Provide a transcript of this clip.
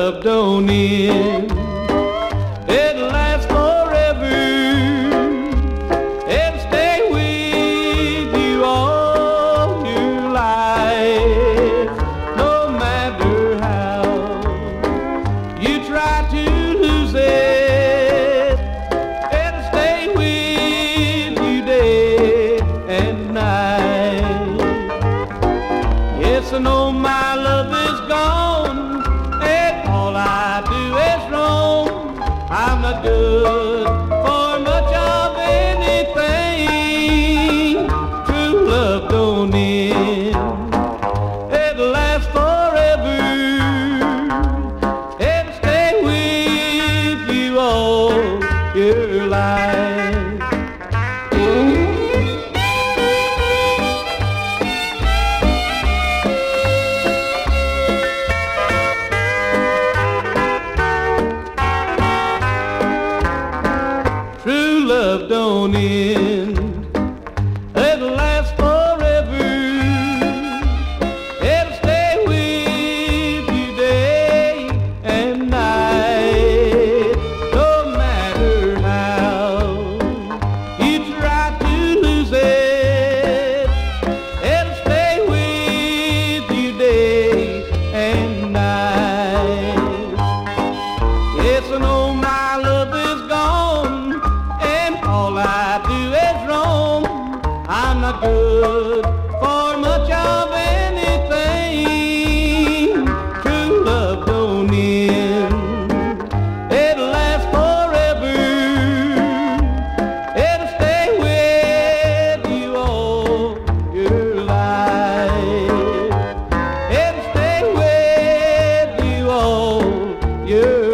love don't end. It'll last forever. It'll stay with you all your life. No matter how you try to lose it, it'll stay with you day and night. Yes, I know my love is gone, and all I do is wrong. I'm not good for much of anything. True love don't end. It'll last forever. It'll stay with you all your life. True love don't end. It'll last forever. It'll stay with you day and night. No matter how you try to lose it, it'll stay with you day and night. Yes, I know my love is gone, all I do is wrong. I'm not good for much of anything. True love don't end. It'll last forever. It'll stay with you all your life. It'll stay with you all your life.